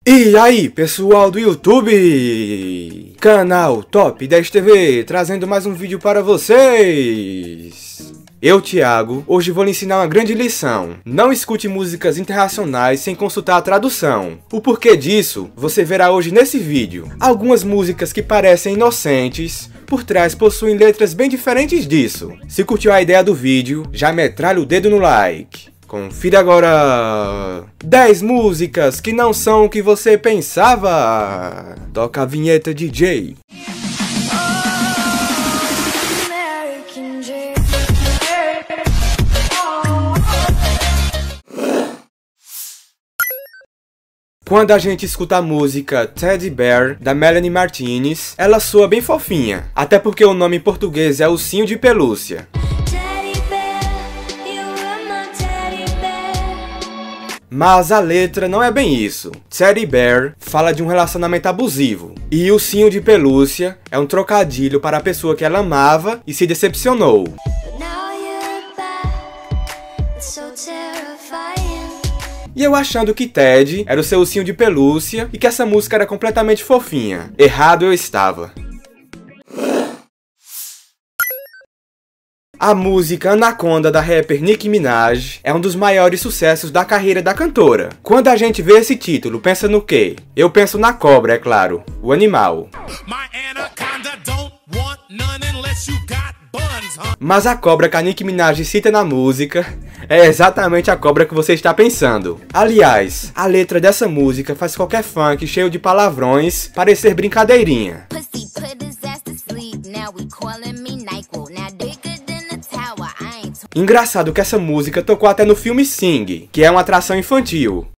E aí, pessoal do YouTube, canal Top 10 TV, trazendo mais um vídeo para vocês. Eu, Thiago, hoje vou lhe ensinar uma grande lição. Não escute músicas internacionais sem consultar a tradução. O porquê disso, você verá hoje nesse vídeo. Algumas músicas que parecem inocentes, por trás possuem letras bem diferentes disso. Se curtiu a ideia do vídeo, já metralha o dedo no like. Confira agora 10 músicas que não são o que você pensava. Toca a vinheta, DJ. Quando a gente escuta a música Teddy Bear, da Melanie Martinez, ela soa bem fofinha, até porque o nome em português é Ursinho de Pelúcia. Mas a letra não é bem isso. Teddy Bear fala de um relacionamento abusivo, e Ursinho de Pelúcia é um trocadilho para a pessoa que ela amava e se decepcionou. E eu achando que Ted era o seu ursinho de pelúcia e que essa música era completamente fofinha. Errado eu estava. A música Anaconda da rapper Nicki Minaj é um dos maiores sucessos da carreira da cantora. Quando a gente vê esse título, pensa no quê? Eu penso na cobra, é claro, o animal. Mas a cobra que a Nicki Minaj cita na música é exatamente a cobra que você está pensando. Aliás, a letra dessa música faz qualquer funk cheio de palavrões parecer brincadeirinha. Engraçado que essa música tocou até no filme Sing, que é uma atração infantil.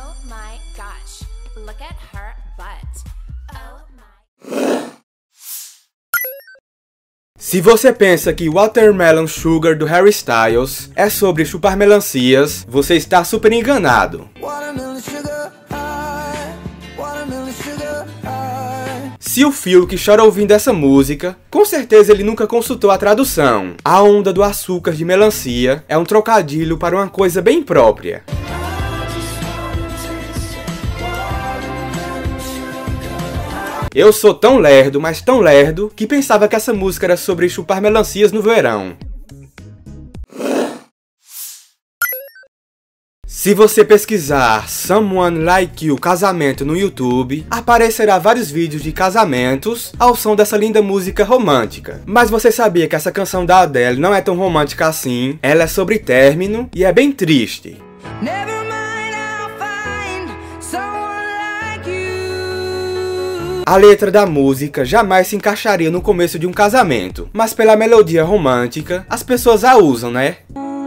Se você pensa que Watermelon Sugar do Harry Styles é sobre chupar melancias, você está super enganado. Se o Phil que chora ouvindo essa música, com certeza ele nunca consultou a tradução. A onda do açúcar de melancia é um trocadilho para uma coisa bem própria. Eu sou tão lerdo, mas tão lerdo, que pensava que essa música era sobre chupar melancias no verão. Se você pesquisar Someone Like You casamento no YouTube, aparecerá vários vídeos de casamentos ao som dessa linda música romântica. Mas você sabia que essa canção da Adele não é tão romântica assim? Ela é sobre término e é bem triste. A letra da música jamais se encaixaria no começo de um casamento, mas pela melodia romântica, as pessoas a usam, né?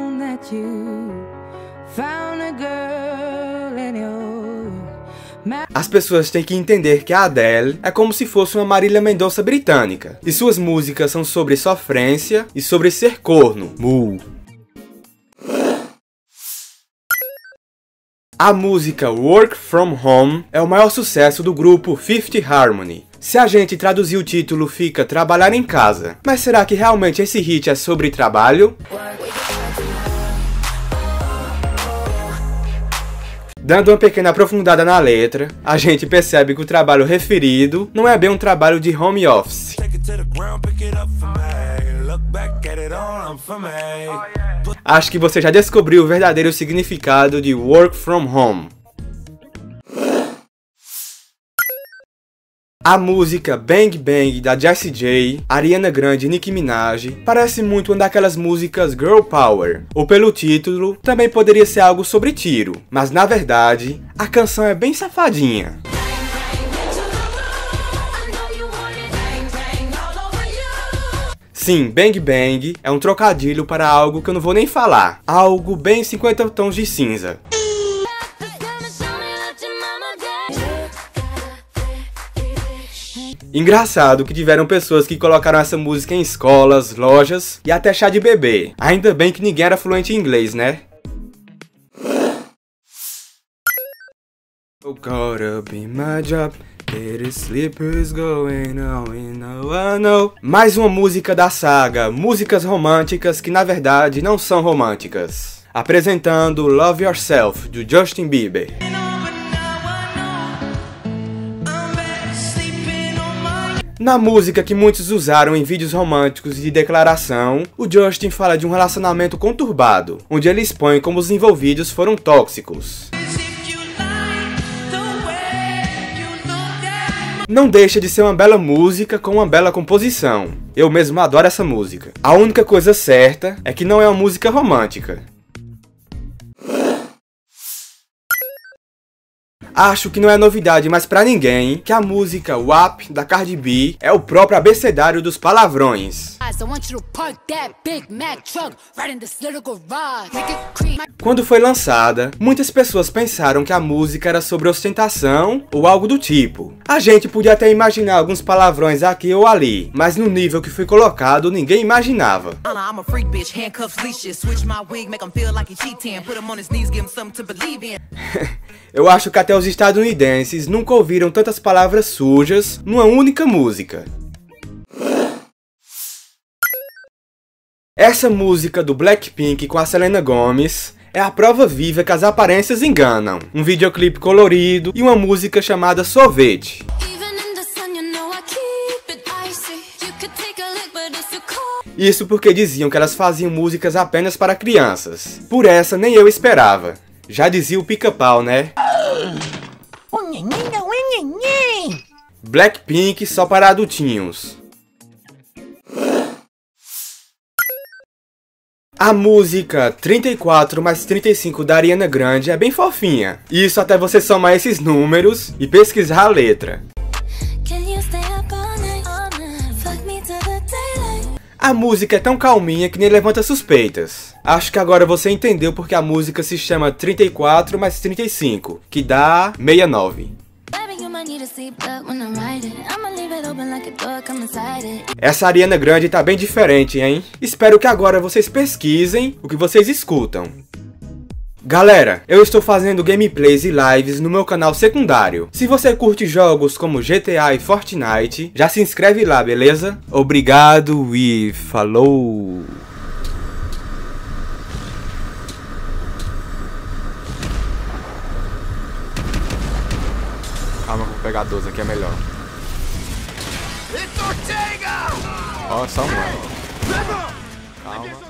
As pessoas têm que entender que a Adele é como se fosse uma Marília Mendonça britânica, e suas músicas são sobre sofrência e sobre ser corno. A música Work From Home é o maior sucesso do grupo Fifth Harmony. Se a gente traduzir o título fica Trabalhar em Casa, mas será que realmente esse hit é sobre trabalho? Dando uma pequena aprofundada na letra, a gente percebe que o trabalho referido não é bem um trabalho de home office. Acho que você já descobriu o verdadeiro significado de Work From Home. A música Bang Bang da Jessie J, Ariana Grande e Nicki Minaj parece muito uma daquelas músicas Girl Power, ou pelo título, também poderia ser algo sobre tiro, mas na verdade, a canção é bem safadinha. Sim, Bang Bang é um trocadilho para algo que eu não vou nem falar, algo bem 50 tons de cinza. Engraçado que tiveram pessoas que colocaram essa música em escolas, lojas e até chá de bebê. Ainda bem que ninguém era fluente em inglês, né? Oh, gotta be my job. Mais uma música da saga Músicas Românticas que na verdade não são românticas. Apresentando Love Yourself, do Justin Bieber. Na música que muitos usaram em vídeos românticos de declaração, o Justin fala de um relacionamento conturbado, onde ele expõe como os envolvidos foram tóxicos. Não deixa de ser uma bela música com uma bela composição. Eu mesmo adoro essa música. A única coisa certa é que não é uma música romântica. Acho que não é novidade mais pra ninguém que a música WAP da Cardi B é o próprio abecedário dos palavrões. Quando foi lançada, muitas pessoas pensaram que a música era sobre ostentação ou algo do tipo. A gente podia até imaginar alguns palavrões aqui ou ali, mas no nível que foi colocado, ninguém imaginava. Eu acho que até os estadunidenses nunca ouviram tantas palavras sujas numa única música. Essa música do Blackpink com a Selena Gomez é a prova viva que as aparências enganam. Um videoclipe colorido e uma música chamada Sorvete. Isso porque diziam que elas faziam músicas apenas para crianças. Por essa nem eu esperava. Já dizia o Pica-Pau, né? Blackpink só para adultinhos. A música 34 mais 35 da Ariana Grande é bem fofinha. Isso até você somar esses números e pesquisar a letra. A música é tão calminha que nem levanta suspeitas. Acho que agora você entendeu porque a música se chama 34 mais 35, que dá 69. Essa Ariana Grande tá bem diferente, hein? Espero que agora vocês pesquisem o que vocês escutam. Galera, eu estou fazendo gameplays e lives no meu canal secundário. Se você curte jogos como GTA e Fortnite, já se inscreve lá, beleza? Obrigado e falou! Calma, vou pegar 12 aqui, é melhor. Ó, só um. Calma.